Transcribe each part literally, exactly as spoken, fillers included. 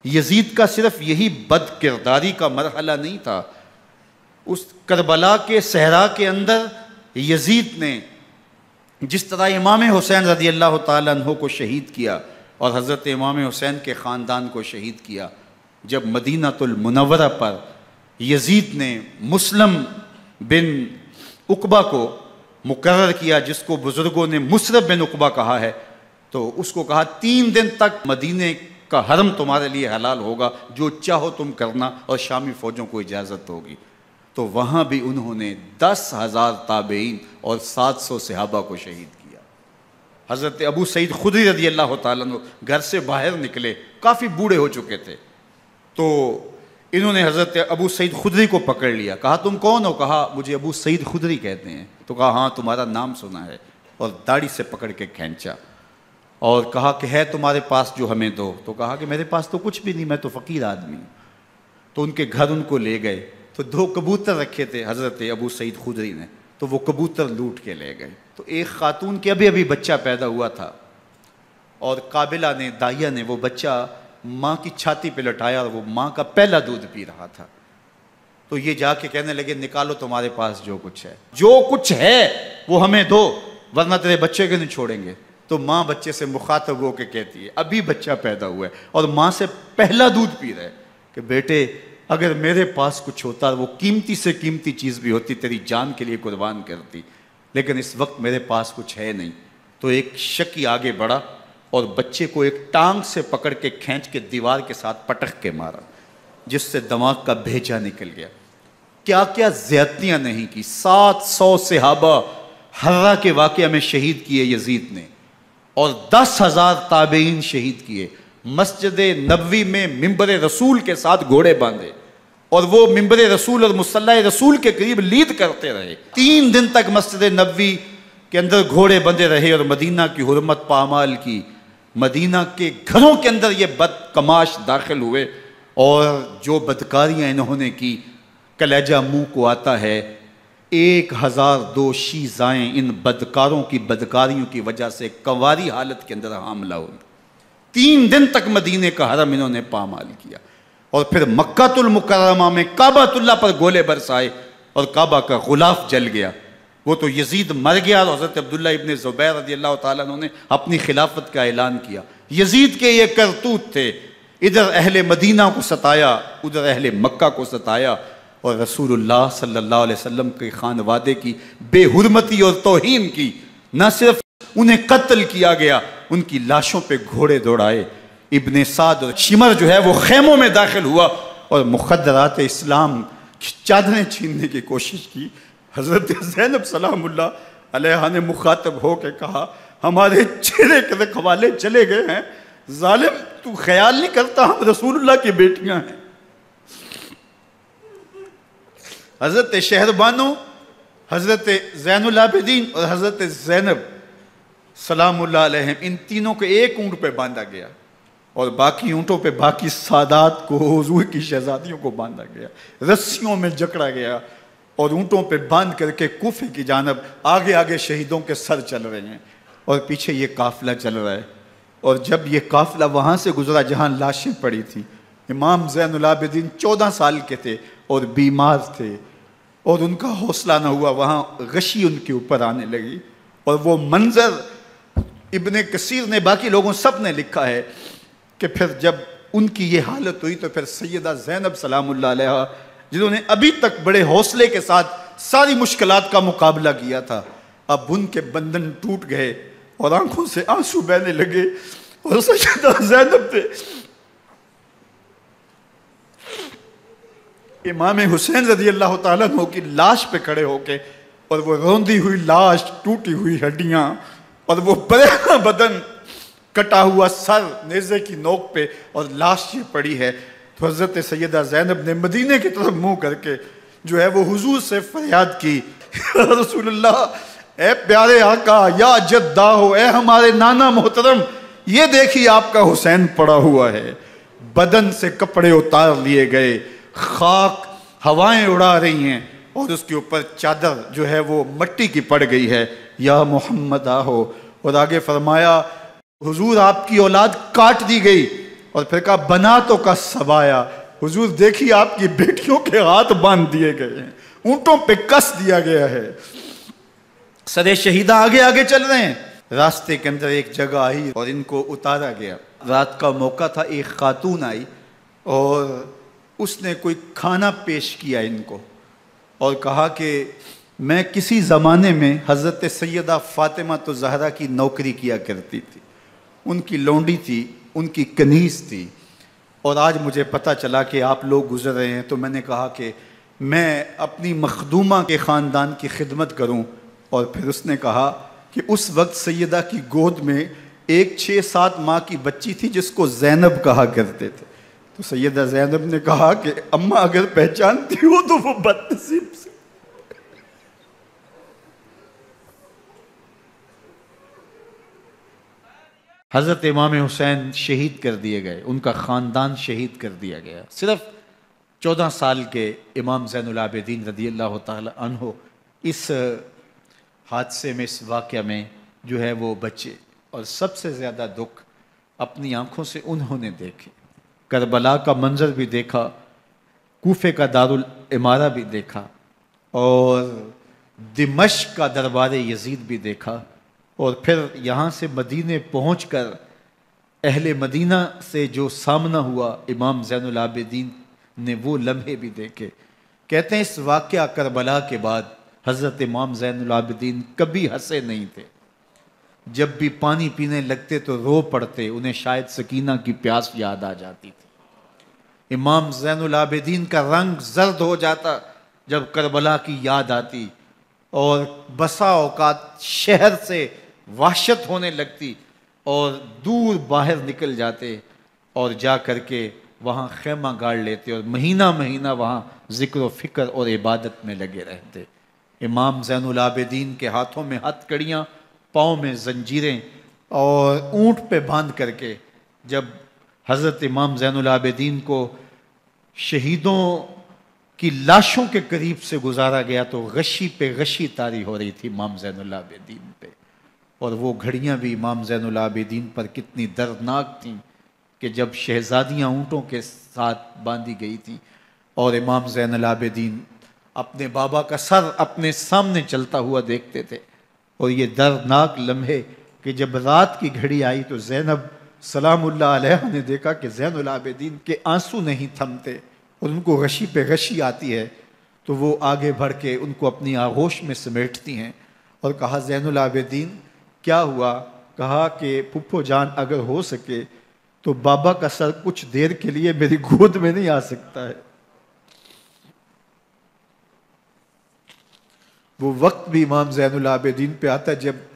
یزید کا صرف یہی بد کرداری کا مرحلہ نہیں تھا، اس کربلا کے صحرا کے اندر یزید نے جس طرح امام حسین رضی اللہ تعالیٰ عنہ کو شہید کیا اور حضرت امام حسین کے خاندان کو شہید کیا، جب مدینہ المنورہ پر یزید نے مسلم بن عقبہ کو مقرر کیا، جس کو بزرگوں نے مصرف بن عقبہ کہا ہے، تو اس کو کہا تین دن تک مدینے کا حرم تمہارے لیے حلال ہوگا، جو چاہو تم کرنا، اور شامی فوجوں کو اجازت ہوگی۔ تو وہاں بھی انہوں نے دس ہزار تابعین اور سات سو صحابہ کو شہید کیا۔ حضرت ابو سعید خدری رضی اللہ تعالیٰ عنہ گھر سے باہر نکلے، کافی بوڑھے ہو چکے تھے، تو انہوں نے حضرت ابو سعید خدری کو پکڑ لیا، کہا تم کون ہو؟ کہا مجھے ابو سعید خدری کہتے ہیں۔ تو کہا ہاں تمہارا نام سنا ہے، اور داڑھی سے پکڑ کے کھینچا اور کہا کہ ہے تمہارے پاس جو ہمیں دو؟ تو کہا کہ میرے پاس تو کچھ بھی نہیں، میں تو فقیر آدمی ہوں۔ تو ان کے گھر ان کو لے گئے، تو دو کبوتر رکھے تھے حضرت ابو سعید خدری نے، تو وہ کبوتر لوٹ کے لے گئے۔ تو ایک خاتون کے ابھی ابھی بچہ پیدا ہوا تھا، اور قابلہ نے، دائیا نے وہ بچہ ماں کی چھاتی پہ لٹایا، اور وہ ماں کا پہلا دودھ پی رہا تھا۔ تو یہ جا کے کہنے لگے نکالو تمہارے پاس جو کچھ ہے، جو کچھ ہے وہ ہمیں دو، ورنہ تیرے بچے کے نہیں چھوڑیں گے۔ تو ماں بچے سے مخاطب ہو کے کہتی ہے، ابھی بچہ پیدا ہوا ہے اور ماں سے پہلا دودھ پی رہے، کہ بیٹے اگر میرے پاس کچھ ہوتا، وہ قیمتی سے قیمتی چیز بھی ہوتی، تیری جان کے لیے قربان کرتی، لیکن اس وقت میرے پاس کچھ ہے نہیں۔ تو ایک شکی آگے بڑھا اور بچے کو ایک ٹانگ سے پکڑ کے کھینچ کے دیوار کے ساتھ پٹک کے مارا، جس سے دماغ کا بھیجا نکل گیا۔ کیا کیا زیادتیاں نہیں کی۔ سات سو صحابہ حرہ کے واقعہ میں شہید کیے یزید نے، اور دس ہزار تابعین شہید کیے۔ مسجد نبوی میں ممبر رسول کے ساتھ گھوڑے باندھے، اور وہ ممبر رسول اور مصلی رسول کے قریب لید کرتے رہے۔ تین دن تک مسجد نبوی کے اندر گھوڑے بندھے رہے، اور مدینہ کی حرمت پامال کی۔ مدینہ کے گھروں کے اندر یہ بد کماش داخل ہوئے، اور جو بدکاریاں انہوں نے کی کلیجہ منہ کو آتا ہے۔ ایک ہزار دو شیزائیں ان بدکاروں کی بدکاریوں کی وجہ سے کنواری حالت کے اندر حاملہ ہوئی۔ تین دن تک مدینے کا حرم انہوں نے پامال کیا، اور پھر مکہ المکرمہ میں کعبہ اللہ پر گولے برسائے، اور کعبہ کا غلاف جل گیا۔ وہ تو یزید مر گیا، اور حضرت عبداللہ ابن زبیر رضی اللہ تعالیٰ عنہ نے اپنی خلافت کا اعلان کیا۔ یزید کے یہ کرتوت تھے، ادھر اہل مدینہ کو ستایا، ادھر اہل مکہ کو ستایا، اور رسول اللہ صلی اللہ علیہ وسلم کے خانوادے کی بے حرمتی اور توہین کی۔ نہ صرف انہیں قتل کیا گیا، ان کی لاشوں پہ گھوڑے دوڑائے۔ ابن سعد اور شمر جو ہے وہ خیموں میں داخل ہوا، اور مخدرات اسلام کی چادریں چھیننے کی کوشش کی۔ حضرت زینب سلام اللہ علیہ نے مخاطب ہو کے کہا ہمارے چہرے کے رکھوالے چلے گئے ہیں، ظالم تو خیال نہیں کرتا ہم رسول اللہ کی بیٹیاں ہیں۔ حضرت شہربانو، حضرت زین العابدین اور حضرت زینب سلام اللہ علیہم، ان تینوں کو ایک اونٹ پہ باندھا گیا، اور باقی اونٹوں پہ باقی سادات کو، حضور کی شہزادیوں کو باندھا گیا، رسیوں میں جکڑا گیا، اور اونٹوں پہ باندھ کر کے کوفے کی جانب آگے آگے شہیدوں کے سر چل رہے ہیں، اور پیچھے یہ قافلہ چل رہا ہے۔ اور جب یہ قافلہ وہاں سے گزرا جہاں لاشیں پڑی تھیں، امام زین العابدین چودہ سال کے تھے اور بیمار تھے، اور ان کا حوصلہ نہ ہوا، وہاں غشی ان کے اوپر آنے لگی، اور وہ منظر ابن کثیر نے، باقی لوگوں سب نے لکھا ہے کہ پھر جب ان کی یہ حالت ہوئی تو پھر سیدہ زینب سلام اللہ علیہ، جنہوں نے ابھی تک بڑے حوصلے کے ساتھ ساری مشکلات کا مقابلہ کیا تھا، اب ان کے بندھن ٹوٹ گئے اور آنکھوں سے آنسو بہنے لگے، اور سیدہ زینب نے امام حسین رضی اللہ تعالیٰ عنہ کی لاش پہ کھڑے ہو کے، اور وہ روندی ہوئی لاش، ٹوٹی ہوئی ہڈیاں، اور وہ برینا بدن، کٹا ہوا سر نیزے کی نوک پہ، اور لاش یہ پڑی ہے، تو حضرت سیدہ زینب نے مدینے کی طرف منہ کر کے جو ہے وہ حضور سے فریاد کی، یا رسول اللہ، اے پیارے آقا، یا جدہ ہو، اے ہمارے نانا محترم، یہ دیکھیے آپ کا حسین پڑا ہوا ہے۔ بدن سے کپڑے اتار لیے گئے، خاک ہوائیں اڑا رہی ہیں، اور اس کے اوپر چادر جو ہے وہ مٹی کی پڑ گئی ہے، یا محمد آہو۔ اور آگے فرمایا حضور آپ کی اولاد کاٹ دی گئی، اور پھر کہا بنا تو کا سبایا، حضور دیکھیے آپ کی بیٹیوں کے ہاتھ باندھ دیے گئے ہیں، اونٹوں پہ کس دیا گیا ہے، سرے شہیدہ آگے آگے چل رہے ہیں۔ راستے کے اندر ایک جگہ آئی اور ان کو اتارا گیا، رات کا موقع تھا، ایک خاتون آئی اور اس نے کوئی کھانا پیش کیا ان کو اور کہا کہ میں کسی زمانے میں حضرت سیدہ فاطمہ تو زہرا کی نوکری کیا کرتی تھی، ان کی لونڈی تھی، ان کی کنیز تھی، اور آج مجھے پتہ چلا کہ آپ لوگ گزر رہے ہیں تو میں نے کہا کہ میں اپنی مخدومہ کے خاندان کی خدمت کروں۔ اور پھر اس نے کہا کہ اس وقت سیدہ کی گود میں ایک چھ سات ماہ کی بچی تھی جس کو زینب کہا کرتے تھے، تو سیدہ زینب نے کہا کہ اماں اگر پہچانتی ہو تو وہ بد نصیب سے۔ حضرت امام حسین شہید کر دیے گئے، ان کا خاندان شہید کر دیا گیا، صرف چودہ سال کے امام زین العابدین رضی اللہ تعالی عنہ اس حادثے میں، اس واقعہ میں جو ہے وہ بچے، اور سب سے زیادہ دکھ اپنی آنکھوں سے انہوں نے دیکھے، کربلا کا منظر بھی دیکھا، کوفے کا دارالعمارہ بھی دیکھا، اور دمشق کا دربار یزید بھی دیکھا، اور پھر یہاں سے مدینے پہنچ کر اہل مدینہ سے جو سامنا ہوا امام زین العابدین نے وہ لمحے بھی دیکھے۔ کہتے ہیں اس واقعہ کربلا کے بعد حضرت امام زین العابدین کبھی ہنسے نہیں تھے، جب بھی پانی پینے لگتے تو رو پڑتے، انہیں شاید سکینہ کی پیاس یاد آ جاتی تھی۔ امام زین العابدین کا رنگ زرد ہو جاتا جب کربلا کی یاد آتی، اور بسا اوقات شہر سے وحشت ہونے لگتی اور دور باہر نکل جاتے اور جا کر کے وہاں خیمہ گاڑ لیتے اور مہینہ مہینہ وہاں ذکر و فکر اور عبادت میں لگے رہتے۔ امام زین العابدین کے ہاتھوں میں ہتھ کڑیاں، پاؤں میں زنجیریں، اور اونٹ پہ باندھ کر کے جب حضرت امام زین العابدین کو شہیدوں کی لاشوں کے قریب سے گزارا گیا تو غشی پہ غشی طاری ہو رہی تھی امام زین العابدین پہ، اور وہ گھڑیاں بھی امام زین العابدین پر کتنی دردناک تھیں کہ جب شہزادیاں اونٹوں کے ساتھ باندھی گئی تھی اور امام زین العابدین اپنے بابا کا سر اپنے سامنے چلتا ہوا دیکھتے تھے، اور یہ دردناک لمحے کہ جب رات کی گھڑی آئی تو زینب سلام اللہ علیہ نے دیکھا کہ زین العابدین کے آنسو نہیں تھمتے اور ان کو غشی پہ غشی آتی ہے، تو وہ آگے بڑھ کے ان کو اپنی آغوش میں سمیٹتی ہیں اور کہا زین العابدین کیا ہوا؟ کہا کہ پھپھو جان اگر ہو سکے تو بابا کا سر کچھ دیر کے لیے میری گود میں نہیں آ سکتا ہے۔ وہ وقت بھی امام زین العابدین پہ آتا ہے جب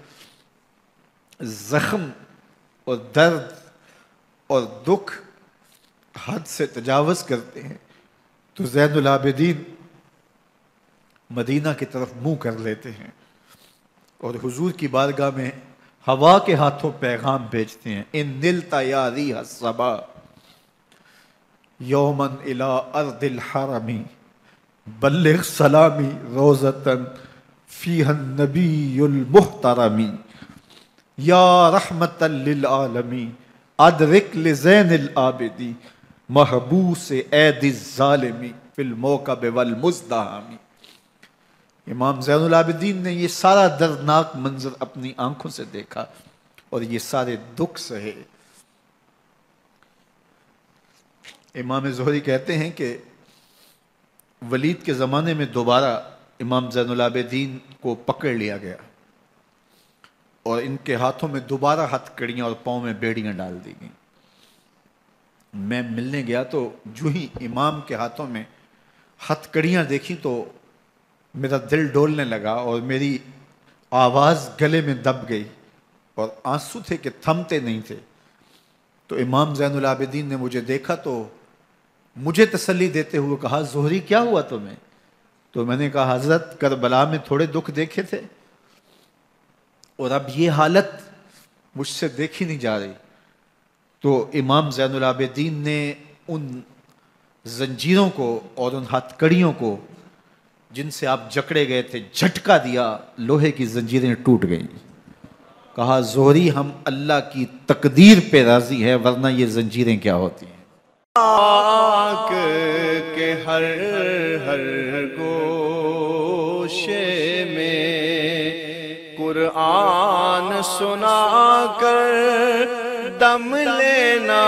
زخم اور درد اور دکھ حد سے تجاوز کرتے ہیں تو زین العابدین مدینہ کی طرف منہ کر لیتے ہیں اور حضور کی بارگاہ میں ہوا کے ہاتھوں پیغام بھیجتے ہیں، ان نلتا یا ریح الصبا یومن الی ارض الحرمی بلغ سلامی روزتن فیہا النبی المحترمی یا رحمتا للعالمین ادرک لزین العابدی محبوس عید الظالمی فی الموکب والمزدحمی۔ امام زین العابدین نے یہ سارا دردناک منظر اپنی آنکھوں سے دیکھا اور یہ سارے دکھ سہے۔ امام زہری کہتے ہیں کہ ولید کے زمانے میں دوبارہ امام زین العابدین کو پکڑ لیا گیا اور ان کے ہاتھوں میں دوبارہ ہتھ کڑیاں اور پاؤں میں بیڑیاں ڈال دی گئیں۔ میں ملنے گیا تو جو ہی امام کے ہاتھوں میں ہتھ کڑیاں دیکھی تو میرا دل ڈولنے لگا اور میری آواز گلے میں دب گئی اور آنسو تھے کہ تھمتے نہیں تھے۔ تو امام زین العابدین نے مجھے دیکھا تو مجھے تسلی دیتے ہوئے کہا زہری کیا ہوا تمہیں؟ تو میں نے کہا حضرت کربلا میں تھوڑے دکھ دیکھے تھے اور اب یہ حالت مجھ سے دیکھی نہیں جا رہی۔ تو امام زین العابدین نے ان زنجیروں کو اور ان ہتھ کڑیوں کو جن سے آپ جکڑے گئے تھے جھٹکا دیا، لوہے کی زنجیریں ٹوٹ گئیں۔ کہا زہری ہم اللہ کی تقدیر پہ راضی ہے ورنہ یہ زنجیریں کیا ہوتی ہیں۔ پاک کے ہر ہر گوشے میں قرآن سنا کر دم لینا،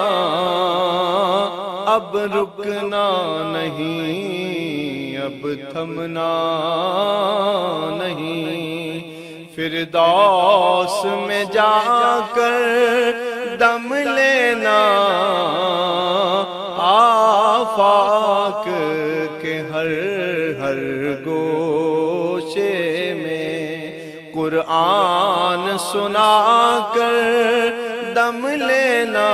اب رکنا نہیں، اب تھمنا نہیں، فردوس میں جا کر دم لینا، آفاق کے ہر ہر گوشے میں قرآن سنا کر دم لینا،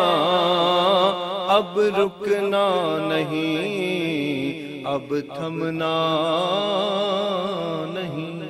اب رکنا نہیں، اب تھمنا نہیں۔